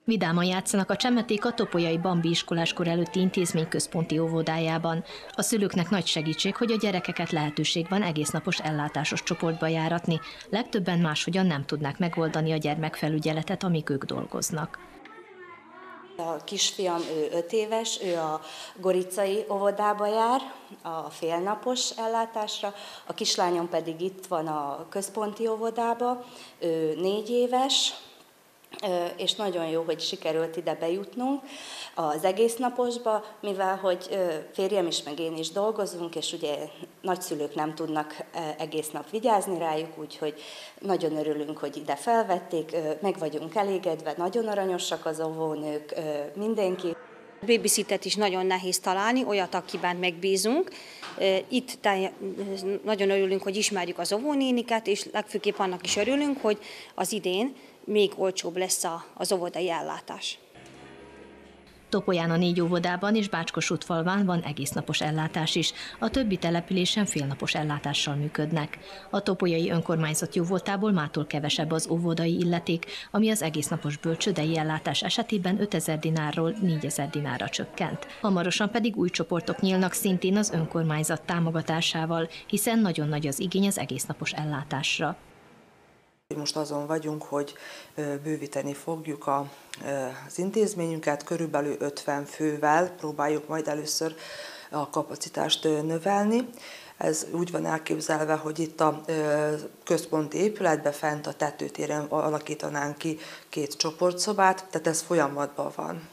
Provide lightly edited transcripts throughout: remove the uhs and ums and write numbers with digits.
Vidáman játszanak a csemeték a topolyai Bambi iskoláskor előtti intézmény központi óvodájában. A szülőknek nagy segítség, hogy a gyerekeket lehetőség van egésznapos ellátásos csoportba járatni. Legtöbben máshogyan nem tudnák megoldani a gyermekfelügyeletet, amíg ők dolgoznak. A kisfiam, ő 5 éves, ő a goricai óvodába jár a félnapos ellátásra, a kislányom pedig itt van a központi óvodába, ő 4 éves, és nagyon jó, hogy sikerült ide bejutnunk az egésznaposba, mivel hogy férjem is, meg én is dolgozunk, és ugye nagyszülők nem tudnak egész nap vigyázni rájuk, úgyhogy nagyon örülünk, hogy ide felvették, meg vagyunk elégedve, nagyon aranyosak az óvónők, mindenki. Babysittet is nagyon nehéz találni, olyat, akiben megbízunk. Itt nagyon örülünk, hogy ismerjük az óvónéniket, és legfőképp annak is örülünk, hogy az idén még olcsóbb lesz az óvodai ellátás. Topolyán a 4 óvodában és Bácskos-útfalván van egésznapos ellátás is, a többi településen félnapos ellátással működnek. A topolyai önkormányzat jóvoltából mától kevesebb az óvodai illeték, ami az egésznapos bölcsődei ellátás esetében 5000 dinárról 4000 dinárra csökkent. Hamarosan pedig új csoportok nyílnak szintén az önkormányzat támogatásával, hiszen nagyon nagy az igény az egésznapos ellátásra. Most azon vagyunk, hogy bővíteni fogjuk az intézményünket, körülbelül 50 fővel próbáljuk majd először a kapacitást növelni. Ez úgy van elképzelve, hogy itt a központi épületben fent a tetőtéren alakítanánk ki 2 csoportszobát, tehát ez folyamatban van.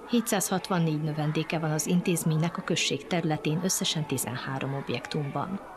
764 növendéke van az intézménynek a község területén összesen 13 objektumban.